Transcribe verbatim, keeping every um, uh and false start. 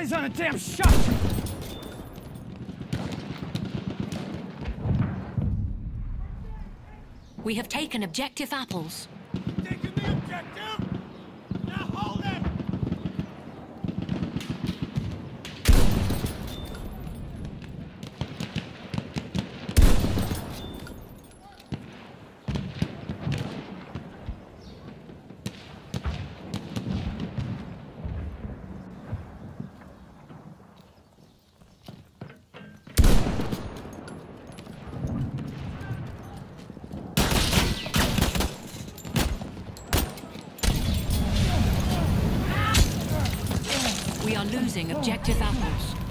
Eyes on a damn shot! We have taken objective apples. Taking the objective? Now hold it! We are losing objective apples.